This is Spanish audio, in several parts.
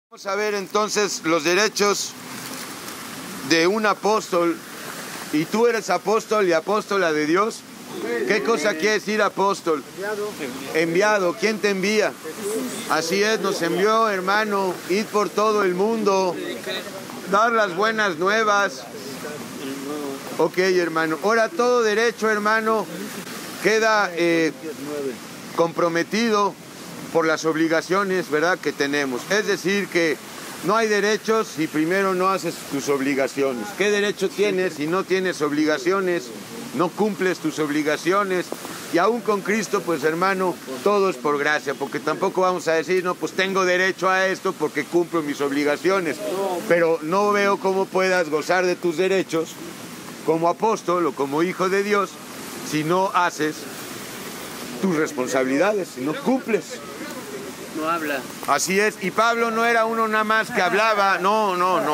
Vamos a ver entonces los derechos de un apóstol. ¿Y tú eres apóstol y apóstola de Dios? ¿Qué cosa quiere decir apóstol? Enviado. ¿Quién te envía? Así es, nos envió, hermano, ir por todo el mundo, dar las buenas nuevas. Ok, hermano. Ahora todo derecho, hermano, queda comprometido por las obligaciones, ¿verdad?, que tenemos. Es decir, que no hay derechos si primero no haces tus obligaciones. ¿Qué derecho tienes si no tienes obligaciones? No cumples tus obligaciones. Y aún con Cristo, pues hermano, todo es por gracia, porque tampoco vamos a decir, no, pues tengo derecho a esto porque cumplo mis obligaciones. Pero no veo cómo puedas gozar de tus derechos como apóstol o como hijo de Dios si no haces tus responsabilidades, si no cumples. No habla. Así es, y Pablo no era uno nada más que hablaba, no.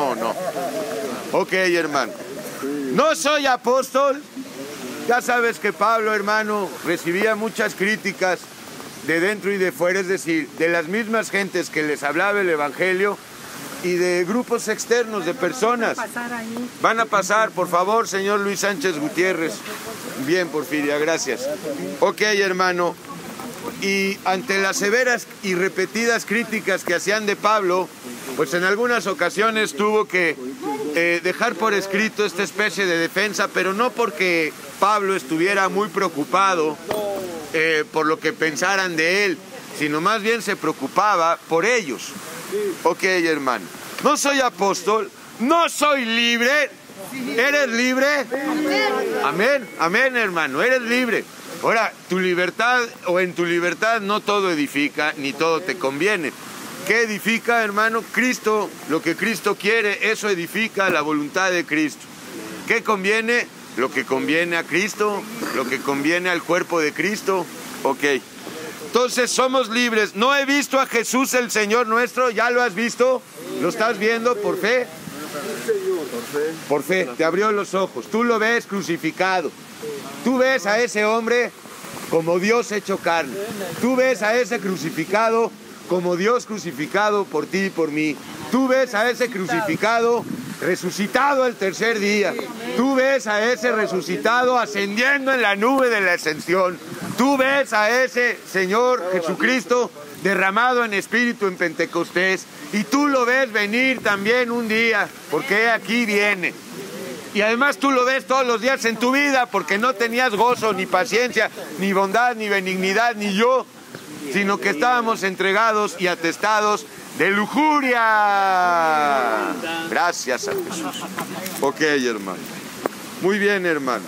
Ok, hermano. No soy apóstol. Ya sabes que Pablo, hermano, recibía muchas críticas de dentro y de fuera, es decir, de las mismas gentes que les hablaba el evangelio y de grupos externos, de personas. Van a pasar, por favor, señor Luis Sánchez Gutiérrez. Bien, Porfiria, gracias. Ok, hermano. Y ante las severas y repetidas críticas que hacían de Pablo, pues en algunas ocasiones tuvo que dejar por escrito esta especie de defensa, pero no porque Pablo estuviera muy preocupado por lo que pensaran de él, sino más bien se preocupaba por ellos. Ok, hermano. No soy apóstol, no soy libre. ¿Eres libre? Amén, amén, hermano, eres libre. Ahora, tu libertad o en tu libertad no todo edifica, ni todo te conviene. ¿Qué edifica, hermano? Cristo, lo que Cristo quiere, eso edifica la voluntad de Cristo. ¿Qué conviene? Lo que conviene a Cristo, lo que conviene al cuerpo de Cristo. Ok. Entonces somos libres. No he visto a Jesús el Señor nuestro, ¿ya lo has visto? ¿Lo estás viendo por fe? Por fe, te abrió los ojos. Tú lo ves crucificado. Tú ves a ese hombre como Dios hecho carne. Tú ves a ese crucificado como Dios crucificado por ti y por mí. Tú ves a ese crucificado resucitado el tercer día. Tú ves a ese resucitado ascendiendo en la nube de la ascensión. Tú ves a ese Señor Jesucristo derramado en espíritu en Pentecostés. Y tú lo ves venir también un día, porque aquí viene. Y además tú lo ves todos los días en tu vida, porque no tenías gozo, ni paciencia, ni bondad, ni benignidad, ni yo, sino que estábamos entregados y atestados de lujuria. Gracias a Jesús. Ok, hermano. Muy bien, hermano.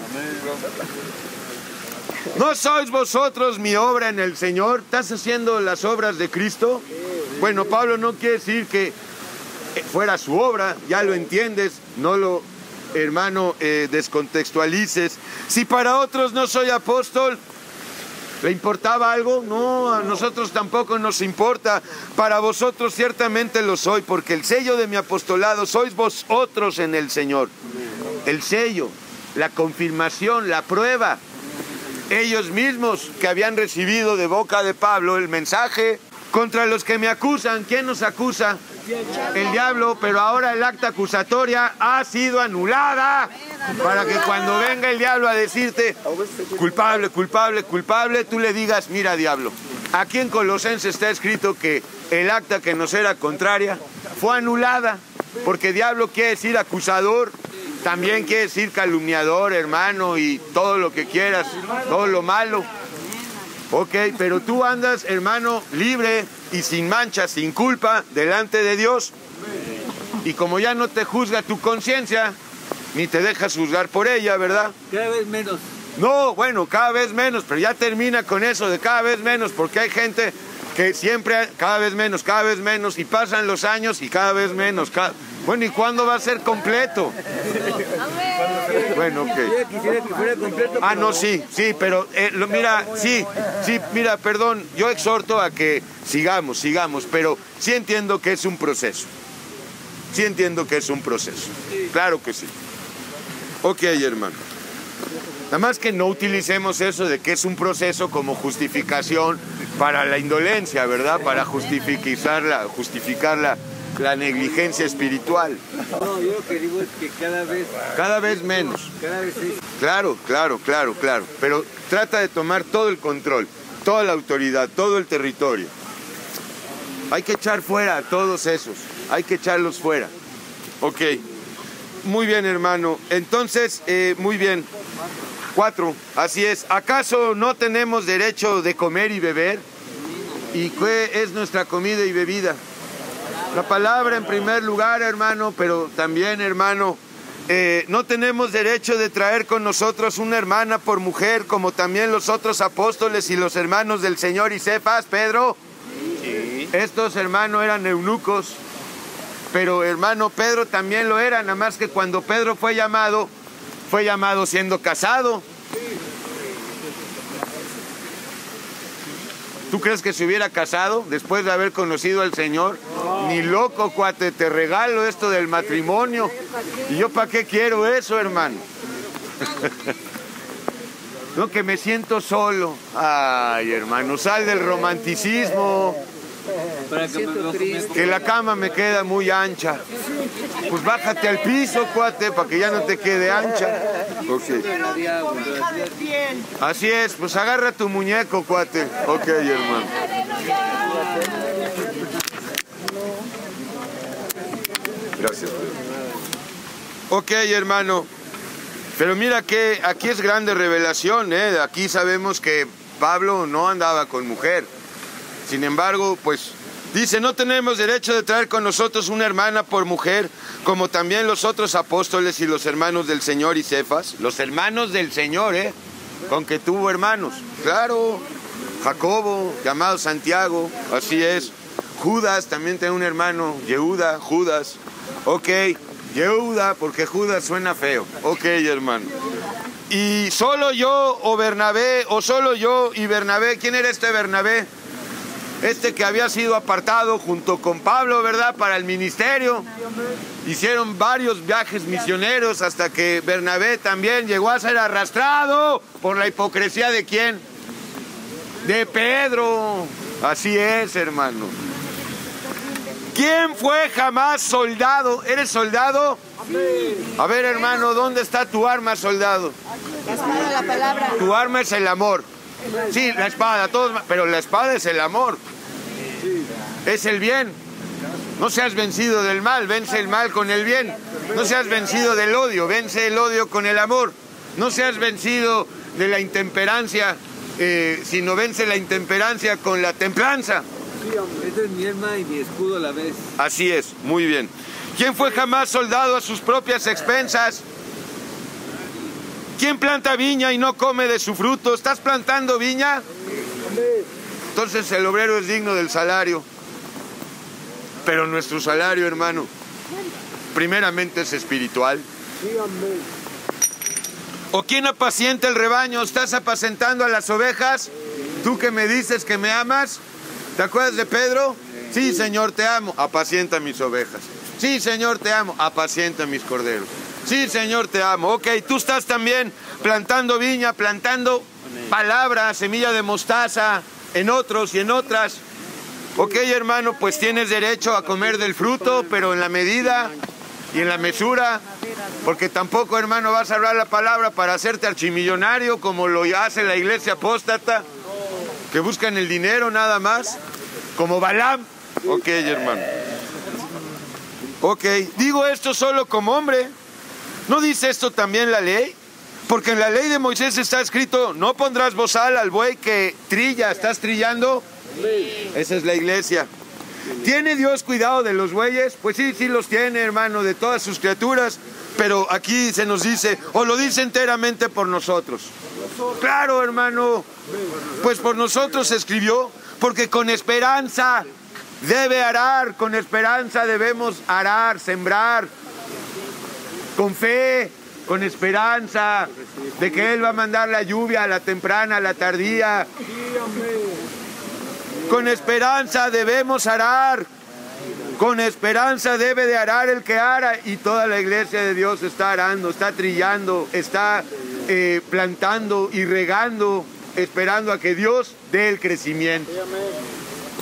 ¿No sois vosotros mi obra en el Señor? ¿Estás haciendo las obras de Cristo? Bueno, Pablo no quiere decir que fuera su obra, ya lo entiendes, no lo, hermano, descontextualices. Si para otros no soy apóstol, ¿le importaba algo? No, a nosotros tampoco nos importa. Para vosotros ciertamente lo soy, porque el sello de mi apostolado sois vosotros en el Señor. El sello, la confirmación, la prueba. Ellos mismos que habían recibido de boca de Pablo el mensaje contra los que me acusan. ¿Quién nos acusa? El diablo, pero ahora el acta acusatoria ha sido anulada para que cuando venga el diablo a decirte culpable, culpable, culpable, tú le digas, mira diablo, aquí en Colosenses está escrito que el acta que nos era contraria fue anulada, porque diablo quiere decir acusador, también quiere decir calumniador, hermano, y todo lo que quieras, todo lo malo. Ok, pero tú andas, hermano, libre y sin mancha, sin culpa, delante de Dios. Y como ya no te juzga tu conciencia, ni te dejas juzgar por ella, ¿verdad? Cada vez menos. No, bueno, cada vez menos, pero ya termina con eso de cada vez menos, porque hay gente que siempre cada vez menos, y pasan los años y cada vez menos. Bueno, ¿y cuándo va a ser completo? Bueno, ok. Quisiera que fuera completo. Ah, no, sí, pero mira, mira, perdón, yo exhorto a que sigamos, pero sí entiendo que es un proceso. Sí entiendo que es un proceso. Claro que sí. Ok, hermano. Nada más que no utilicemos eso de que es un proceso como justificación para la indolencia, ¿verdad? Para justificar la negligencia espiritual. No, yo lo que digo es que Cada vez menos. cada vez es. Claro. Pero trata de tomar todo el control, toda la autoridad, todo el territorio. Hay que echar fuera a todos esos. Hay que echarlos fuera. Ok. Muy bien, hermano. Entonces, muy bien. 4. Así es. ¿Acaso no tenemos derecho de comer y beber? ¿Y qué es nuestra comida y bebida? La palabra en primer lugar, hermano, pero también, hermano, no tenemos derecho de traer con nosotros una hermana por mujer, como también los otros apóstoles y los hermanos del Señor y Cefas, Pedro. Sí. Estos, hermano, eran eunucos, pero, hermano, Pedro también lo era, nada más que cuando Pedro fue llamado siendo casado. ¿Tú crees que se hubiera casado después de haber conocido al Señor? No. Ni loco, cuate, te regalo esto del matrimonio. ¿Y yo para qué quiero eso, hermano? No, que me siento solo. Ay, hermano, sal del romanticismo. Que la cama me queda muy ancha. Pues bájate al piso, cuate, para que ya no te quede ancha. Okay. Así es, pues agarra tu muñeco, cuate. Ok, hermano. Gracias. Ok, hermano. Pero mira que aquí es grande revelación, ¿eh? Aquí sabemos que Pablo no andaba con mujer. Sin embargo, pues dice, no tenemos derecho de traer con nosotros una hermana por mujer, como también los otros apóstoles y los hermanos del Señor y Cefas. Los hermanos del Señor, con que tuvo hermanos. Claro, Jacobo, llamado Santiago, así es. Judas también tiene un hermano, Yehuda, Judas. Ok, Yehuda, porque Judas suena feo. Ok, hermano. Y solo yo o Bernabé, o solo yo y Bernabé. ¿Quién era este Bernabé? Este que había sido apartado junto con Pablo, ¿verdad?, para el ministerio. Hicieron varios viajes misioneros hasta que Bernabé también llegó a ser arrastrado por la hipocresía ¿de quién? De Pedro. Así es, hermano. ¿Quién fue jamás soldado? ¿Eres soldado? A ver, hermano, ¿dónde está tu arma, soldado? La espada, la palabra. Tu arma es el amor. Sí, la espada, todos, pero la espada es el amor. Es el bien. No seas vencido del mal, vence el mal con el bien. No seas vencido del odio, vence el odio con el amor. No seas vencido de la intemperancia, sino vence la intemperancia con la templanza. Esta es mi arma y mi escudo a la vez. Así es, muy bien. ¿Quién fue jamás soldado a sus propias expensas? ¿Quién planta viña y no come de su fruto? ¿Estás plantando viña? Entonces el obrero es digno del salario. Pero nuestro salario, hermano, primeramente es espiritual. ¿O quién apacienta el rebaño? ¿Estás apacentando a las ovejas? ¿Tú que me dices que me amas? ¿Te acuerdas de Pedro? Sí, Señor, te amo. Apacienta mis ovejas. Sí, Señor, te amo. Apacienta mis corderos. Sí, Señor, te amo. Ok, tú estás también plantando viña, plantando palabra, semilla de mostaza en otros y en otras. Ok, hermano, pues tienes derecho a comer del fruto, pero en la medida y en la mesura, porque tampoco, hermano, vas a hablar la palabra para hacerte archimillonario como lo hace la iglesia apóstata, que buscan el dinero nada más, como Balaam. Ok, hermano. Ok, digo esto solo como hombre. ¿No dice esto también la ley? Porque en la ley de Moisés está escrito, no pondrás bozal al buey que trilla. ¿Estás trillando? Esa es la iglesia. ¿Tiene Dios cuidado de los bueyes? Pues sí, sí los tiene, hermano, de todas sus criaturas. Pero aquí se nos dice, o lo dice enteramente por nosotros. Claro, hermano, pues por nosotros se escribió, porque con esperanza debe arar, con esperanza debemos arar, sembrar. Con fe, con esperanza de que Él va a mandar la lluvia, a la temprana, a la tardía. Con esperanza debemos arar. Con esperanza debe de arar el que ara. Y toda la iglesia de Dios está arando, está trillando, está plantando y regando, esperando a que Dios dé el crecimiento.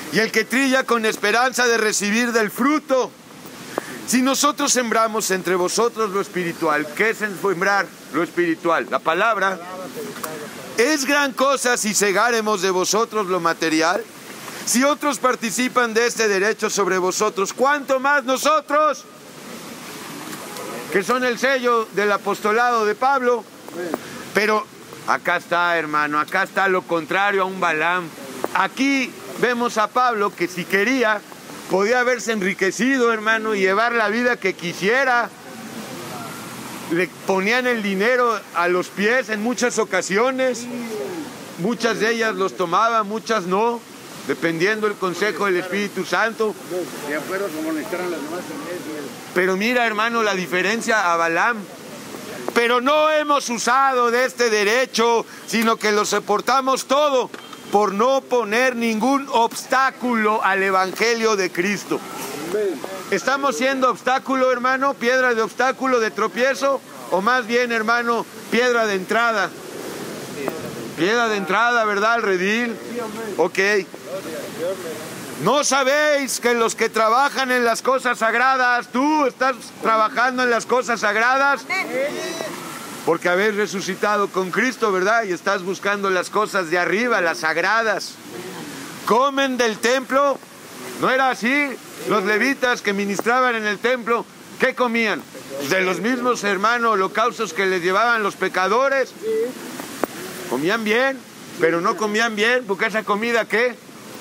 y el que trilla con esperanza de recibir del fruto. Si nosotros sembramos entre vosotros lo espiritual, ¿qué es sembrar lo espiritual? La palabra. ¿Es gran cosa si segáremos de vosotros lo material? Si otros participan de este derecho sobre vosotros, ¿cuánto más nosotros? Que son el sello del apostolado de Pablo. Pero acá está, hermano, acá está lo contrario a un Balaam. Aquí vemos a Pablo que si quería, podía haberse enriquecido, hermano, y llevar la vida que quisiera. Le ponían el dinero a los pies en muchas ocasiones. Muchas de ellas los tomaba, muchas no, dependiendo del consejo del Espíritu Santo. De acuerdo como necesitaran las demás iglesias. Pero mira, hermano, la diferencia a Balaam. Pero no hemos usado de este derecho, sino que lo soportamos todo por no poner ningún obstáculo al Evangelio de Cristo. ¿Estamos siendo obstáculo, hermano? ¿Piedra de obstáculo, de tropiezo? ¿O más bien, hermano, piedra de entrada? Piedra de entrada, ¿verdad? Al redil. Ok. ¿No sabéis que los que trabajan en las cosas sagradas, tú estás trabajando en las cosas sagradas? Porque habéis resucitado con Cristo, ¿verdad? Y estás buscando las cosas de arriba, las sagradas. Comen del templo. ¿No era así? Los levitas que ministraban en el templo, ¿qué comían? De los mismos, hermanos, holocaustos que les llevaban los pecadores. Comían bien, pero no comían bien, porque esa comida, ¿qué?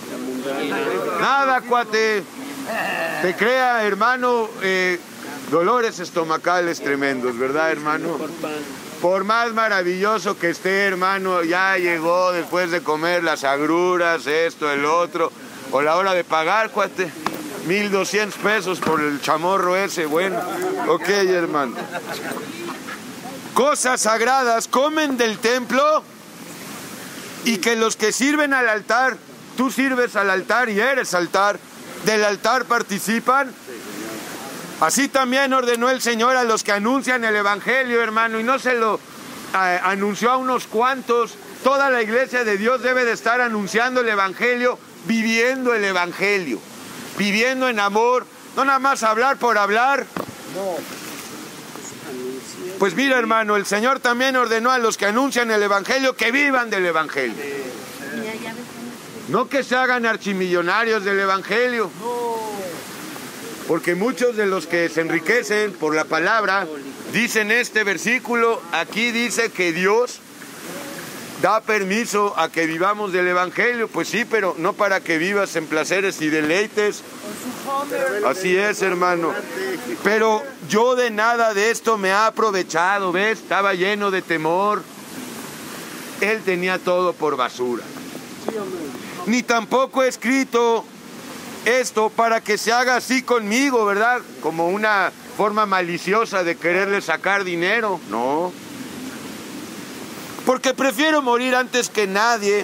Nada, cuate. Te crea, hermano, dolores estomacales tremendos, ¿verdad, hermano? Por más maravilloso que esté, hermano, ya llegó después de comer las agruras, esto, el otro, o la hora de pagar, cuate. 1,200 pesos por el chamorro ese, bueno. Ok, hermano. Cosas sagradas, comen del templo, y que los que sirven al altar, tú sirves al altar y eres altar, del altar participan. Así también ordenó el Señor a los que anuncian el Evangelio, hermano, y no se lo anunció a unos cuantos. Toda la iglesia de Dios debe de estar anunciando el Evangelio, viviendo el Evangelio, viviendo en amor, no nada más hablar por hablar. Pues mira, hermano, el Señor también ordenó a los que anuncian el Evangelio que vivan del Evangelio. No que se hagan archimillonarios del Evangelio. Porque muchos de los que se enriquecen por la palabra, dicen este versículo, aquí dice que Dios da permiso a que vivamos del Evangelio. Pues sí, pero no para que vivas en placeres y deleites. Así es, hermano. Pero yo de nada de esto me ha aprovechado, ¿ves? Estaba lleno de temor. Él tenía todo por basura. Ni tampoco he escrito esto para que se haga así conmigo, ¿verdad? Como una forma maliciosa de quererle sacar dinero. No. Porque prefiero morir antes que nadie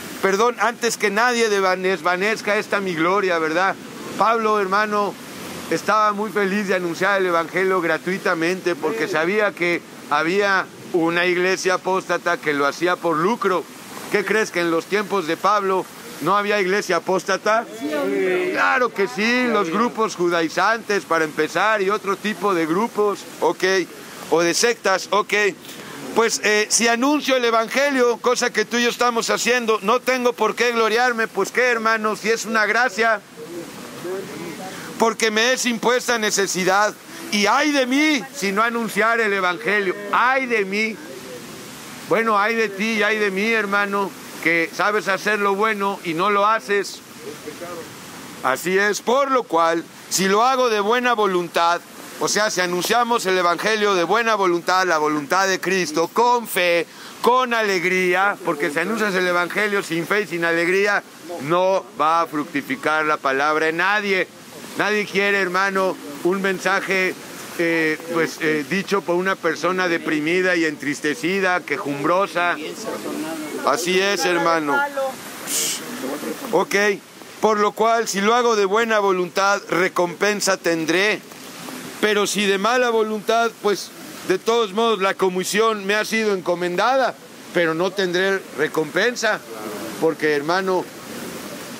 desvanezca esta mi gloria, ¿verdad? Pablo, hermano, estaba muy feliz de anunciar el Evangelio gratuitamente porque sabía que había una iglesia apóstata que lo hacía por lucro. ¿Qué crees, que en los tiempos de Pablo no había iglesia apóstata? Claro que sí, los grupos judaizantes para empezar y otro tipo de grupos, ok, o de sectas, ok. Pues si anuncio el Evangelio, cosa que tú y yo estamos haciendo, no tengo por qué gloriarme. Pues qué, hermano, si es una gracia, porque me es impuesta necesidad. Y ay de mí si no anunciar el Evangelio, ay de mí. Bueno, ay de ti y ay de mí, hermano, que sabes hacer lo bueno y no lo haces. Así es, por lo cual, si lo hago de buena voluntad, o sea, si anunciamos el Evangelio de buena voluntad, la voluntad de Cristo, con fe, con alegría, porque si anuncias el Evangelio sin fe y sin alegría, no va a fructificar la palabra en nadie. Nadie quiere, hermano, un mensaje dicho por una persona deprimida y entristecida, quejumbrosa. Así es, hermano. Ok, por lo cual, si lo hago de buena voluntad, recompensa tendré. Pero si de mala voluntad, pues de todos modos la comisión me ha sido encomendada, pero no tendré recompensa, porque, hermano,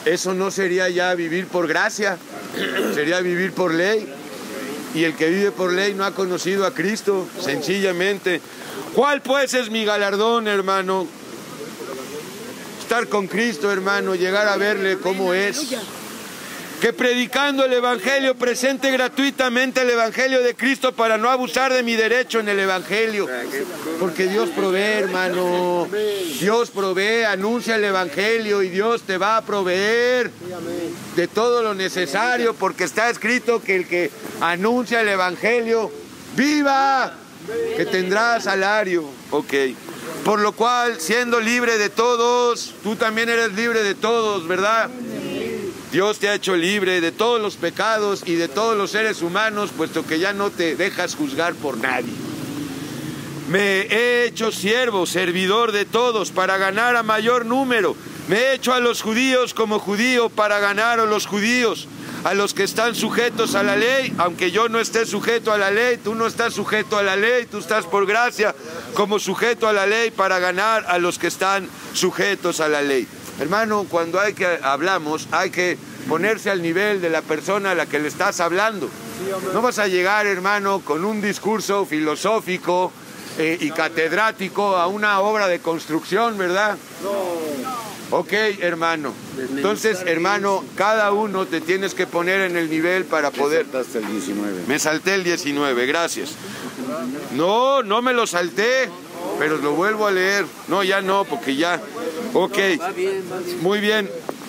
Eso no sería ya vivir por gracia, sería vivir por ley. Y el que vive por ley no ha conocido a Cristo, sencillamente. ¿Cuál pues es mi galardón, hermano? Estar con Cristo, hermano, llegar a verle cómo es. Que predicando el Evangelio presente gratuitamente el Evangelio de Cristo para no abusar de mi derecho en el Evangelio. Porque Dios provee, hermano. Dios provee, anuncia el Evangelio y Dios te va a proveer de todo lo necesario, porque está escrito que el que anuncia el Evangelio viva, que tendrá salario. Ok. Por lo cual, siendo libre de todos, tú también eres libre de todos, ¿verdad? Dios te ha hecho libre de todos los pecados y de todos los seres humanos, puesto que ya no te dejas juzgar por nadie. Me he hecho siervo, servidor de todos, para ganar a mayor número. Me he hecho a los judíos como judío para ganar a los judíos, a los que están sujetos a la ley, aunque yo no esté sujeto a la ley, tú no estás sujeto a la ley, tú estás por gracia como sujeto a la ley para ganar a los que están sujetos a la ley. Hermano, cuando hablamos, hay que ponerse al nivel de la persona a la que le estás hablando. No vas a llegar, hermano, con un discurso filosófico y catedrático a una obra de construcción, ¿verdad? Ok, hermano. Entonces, hermano, cada uno te tienes que poner en el nivel para poder... Me saltaste el 19. Me salté el 19, gracias. No, no me lo salté, pero lo vuelvo a leer. No, ya no, porque ya... Ok, muy bien.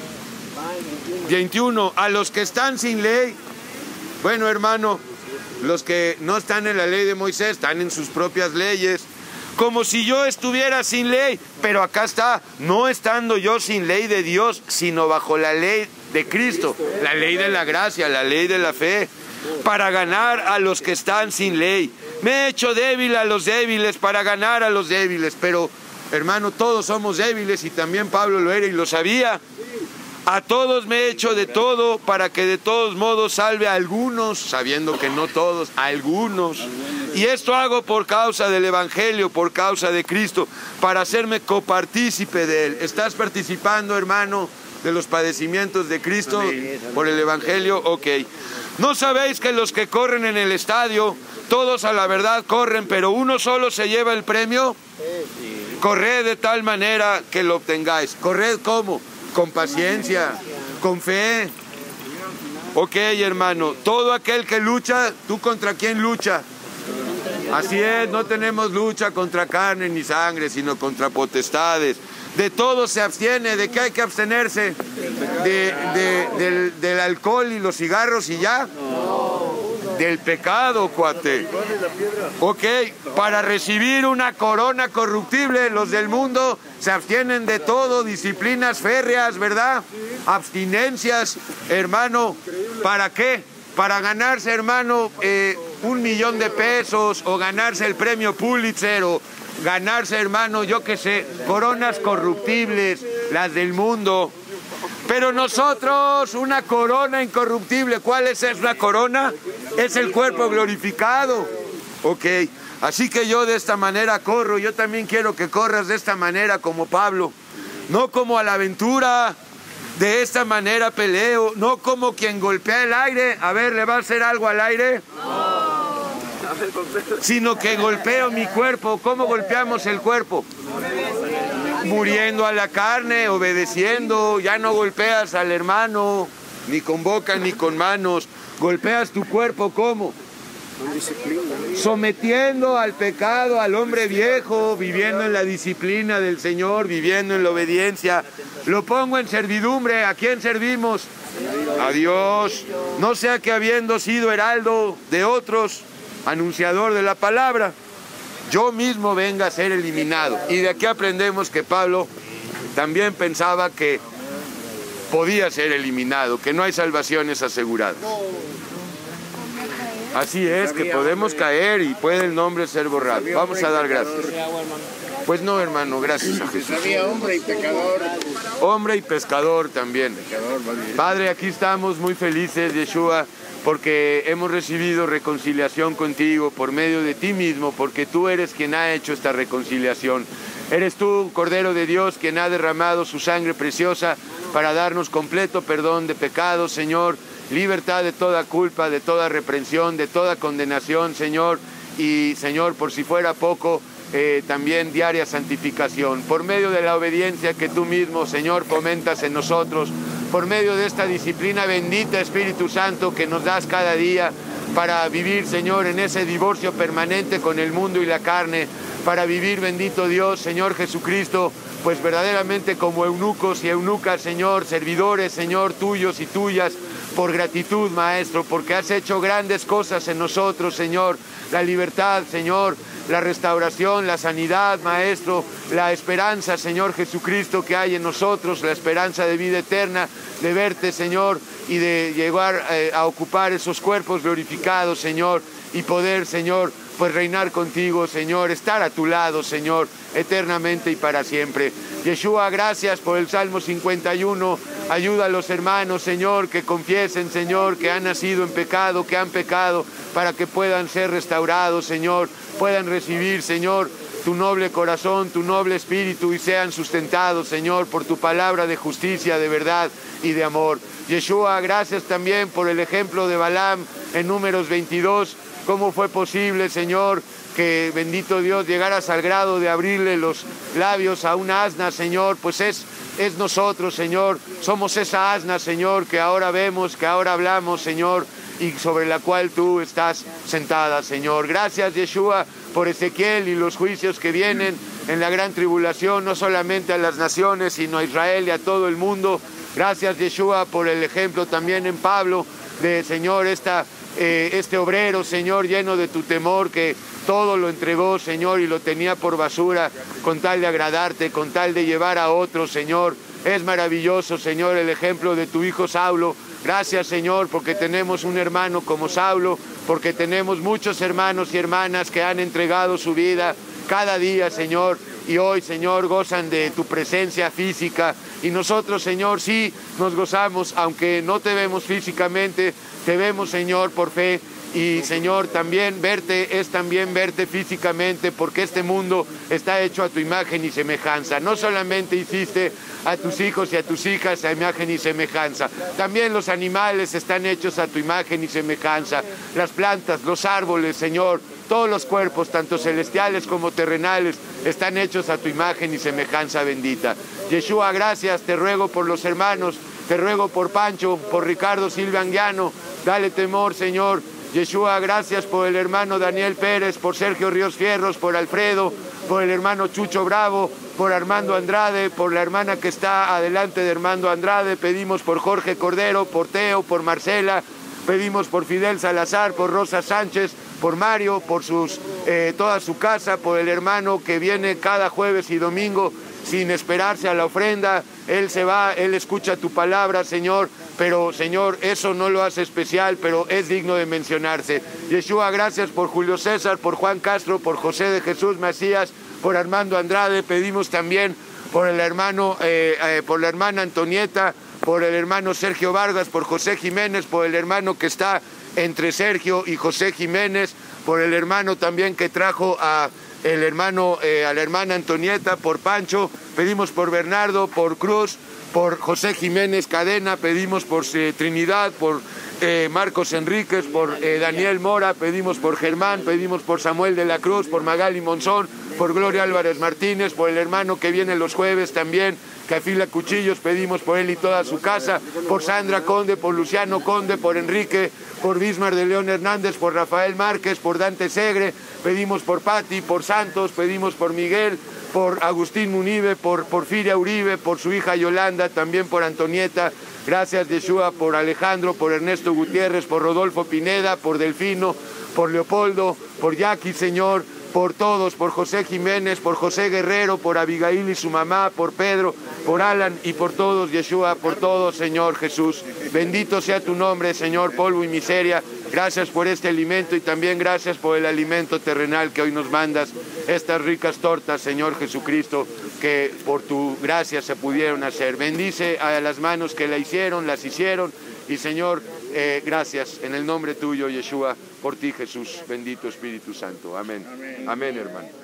21, a los que están sin ley. Bueno, hermano, los que no están en la ley de Moisés están en sus propias leyes. Como si yo estuviera sin ley, pero acá está, no estando yo sin ley de Dios, sino bajo la ley de Cristo, la ley de la gracia, la ley de la fe, para ganar a los que están sin ley. Me he hecho débil a los débiles para ganar a los débiles, pero hermano, todos somos débiles y también Pablo lo era y lo sabía. A todos me he hecho de todo para que de todos modos salve a algunos, sabiendo que no todos, a algunos. Y esto hago por causa del Evangelio, por causa de Cristo, para hacerme copartícipe de Él. ¿Estás participando, hermano, de los padecimientos de Cristo por el Evangelio? Ok. ¿No sabéis que los que corren en el estadio, todos a la verdad corren, pero uno solo se lleva el premio? Corred de tal manera que lo obtengáis. ¿Corred cómo? Con paciencia, con fe. Ok, hermano, todo aquel que lucha, ¿tú contra quién lucha? Así es, no tenemos lucha contra carne ni sangre, sino contra potestades. De todo se abstiene. ¿De qué hay que abstenerse? Del alcohol y los cigarros y ya. Del pecado, cuate. Ok, para recibir una corona corruptible, los del mundo se abstienen de todo, disciplinas férreas, ¿verdad? Abstinencias, hermano. ¿Para qué? Para ganarse, hermano, 1,000,000 de pesos, o ganarse el premio Pulitzer, o ganarse, hermano, yo qué sé, coronas corruptibles, las del mundo. Pero nosotros, una corona incorruptible. ¿Cuál es la corona? Es el cuerpo glorificado. Ok, así que yo de esta manera corro. Yo también quiero que corras de esta manera como Pablo. No como a la aventura. De esta manera peleo. No como quien golpea el aire. A ver, ¿le va a hacer algo al aire? Sino que golpeo mi cuerpo. ¿Cómo golpeamos el cuerpo? Muriendo a la carne, obedeciendo. Ya no golpeas al hermano, ni con boca ni con manos. Golpeas tu cuerpo, ¿cómo? Sometiendo al pecado, al hombre viejo, viviendo en la disciplina del Señor, viviendo en la obediencia. Lo pongo en servidumbre. ¿A quién servimos? A Dios. No sea que habiendo sido heraldo de otros, anunciador de la palabra, yo mismo venga a ser eliminado. Y de aquí aprendemos que Pablo también pensaba que podía ser eliminado, que no hay salvaciones aseguradas. Así es, que podemos caer y puede el nombre ser borrado. Vamos a dar gracias. Pues no, hermano, gracias a Jesús. Sabía hombre y pecador. Hombre y pescador también. Padre, aquí estamos muy felices, Yeshua, porque hemos recibido reconciliación contigo por medio de ti mismo, porque tú eres quien ha hecho esta reconciliación. Eres tú, Cordero de Dios, quien ha derramado su sangre preciosa para darnos completo perdón de pecados, Señor, libertad de toda culpa, de toda reprensión, de toda condenación, Señor, y, Señor, por si fuera poco, también diaria santificación, por medio de la obediencia que tú mismo, Señor, fomentas en nosotros, por medio de esta disciplina bendita, Espíritu Santo, que nos das cada día para vivir, Señor, en ese divorcio permanente con el mundo y la carne, para vivir, bendito Dios, Señor Jesucristo, pues verdaderamente como eunucos y eunucas, Señor, servidores, Señor, tuyos y tuyas, por gratitud, Maestro, porque has hecho grandes cosas en nosotros, Señor, la libertad, Señor, la restauración, la sanidad, Maestro, la esperanza, Señor Jesucristo, que hay en nosotros, la esperanza de vida eterna, de verte, Señor, y de llegar a ocupar esos cuerpos glorificados, Señor, y poder, Señor, pues reinar contigo, Señor, estar a tu lado, Señor, eternamente y para siempre. Yeshua, gracias por el Salmo 51. Ayuda a los hermanos, Señor, que confiesen, Señor, que han nacido en pecado, que han pecado, para que puedan ser restaurados, Señor, puedan recibir, Señor, tu noble corazón, tu noble espíritu, y sean sustentados, Señor, por tu palabra de justicia, de verdad y de amor. Yeshua, gracias también por el ejemplo de Balaam en Números 22. ¿Cómo fue posible, Señor, que, bendito Dios, llegaras al grado de abrirle los labios a una asna, Señor? Pues es nosotros, Señor, somos esa asna, Señor, que ahora vemos, que ahora hablamos, Señor, y sobre la cual tú estás sentada, Señor. Gracias, Yeshua, por Ezequiel y los juicios que vienen en la gran tribulación, no solamente a las naciones, sino a Israel y a todo el mundo. Gracias, Yeshua, por el ejemplo también en Pablo de, Señor, este obrero, Señor, lleno de tu temor, que todo lo entregó, Señor, y lo tenía por basura con tal de agradarte, con tal de llevar a otros, Señor. Es maravilloso, Señor, el ejemplo de tu hijo Saulo. Gracias, Señor, porque tenemos un hermano como Saulo, porque tenemos muchos hermanos y hermanas que han entregado su vida cada día, Señor, y hoy, Señor, gozan de tu presencia física. Y nosotros, Señor, sí nos gozamos, aunque no te vemos físicamente, te vemos, Señor, por fe. Y, Señor, también verte es también verte físicamente, porque este mundo está hecho a tu imagen y semejanza. No solamente hiciste a tus hijos y a tus hijas a imagen y semejanza, también los animales están hechos a tu imagen y semejanza. Las plantas, los árboles, Señor, todos los cuerpos, tanto celestiales como terrenales, están hechos a tu imagen y semejanza bendita. Yeshua, gracias, te ruego por los hermanos, te ruego por Pancho, por Ricardo Silva Anguiano, dale temor, Señor. Yeshua, gracias por el hermano Daniel Pérez, por Sergio Ríos Fierros, por Alfredo, por el hermano Chucho Bravo, por Armando Andrade, por la hermana que está adelante de Armando Andrade. Pedimos por Jorge Cordero, por Teo, por Marcela, pedimos por Fidel Salazar, por Rosa Sánchez, por Mario, por toda su casa, por el hermano que viene cada jueves y domingo sin esperarse a la ofrenda. Él se va, él escucha tu palabra, Señor, pero, Señor, eso no lo hace especial, pero es digno de mencionarse. Yeshua, gracias por Julio César, por Juan Castro, por José de Jesús Macías, por Armando Andrade. Pedimos también por el hermano, por la hermana Antonieta, por el hermano Sergio Vargas, por José Jiménez, por el hermano que está entre Sergio y José Jiménez, por el hermano también que trajo a la hermana Antonieta, por Pancho. Pedimos por Bernardo, por Cruz, por José Jiménez Cadena. Pedimos por Trinidad, por Marcos Enríquez, por Daniel Mora. Pedimos por Germán, pedimos por Samuel de la Cruz, por Magali Monzón, por Gloria Álvarez Martínez, por el hermano que viene los jueves también, que afila cuchillos. Pedimos por él y toda su casa, por Sandra Conde, por Luciano Conde, por Enrique, por Bismar de León Hernández, por Rafael Márquez, por Dante Segre. Pedimos por Pati, por Santos, pedimos por Miguel, por Agustín Munive, por Porfiria Uribe, por su hija Yolanda, también por Antonieta. Gracias, Yeshua, por Alejandro, por Ernesto Gutiérrez, por Rodolfo Pineda, por Delfino, por Leopoldo, por Jackie, Señor, por todos, por José Jiménez, por José Guerrero, por Abigail y su mamá, por Pedro, por Alan y por todos, Yeshua, por todos, Señor Jesús. Bendito sea tu nombre, Señor, polvo y miseria. Gracias por este alimento y también gracias por el alimento terrenal que hoy nos mandas, estas ricas tortas, Señor Jesucristo, que por tu gracia se pudieron hacer. Bendice a las manos que las hicieron y, Señor, gracias en el nombre tuyo, Yeshua, por ti, Jesús, bendito Espíritu Santo. Amén. Amén, hermano.